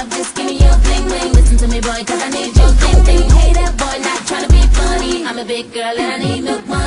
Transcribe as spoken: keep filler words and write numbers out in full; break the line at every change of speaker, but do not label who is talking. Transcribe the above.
love, just give me your bling bling. Listen to me, boy, cause I need your thing thing. Hey, that boy not tryna be funny. I'm a big girl and I need milk money.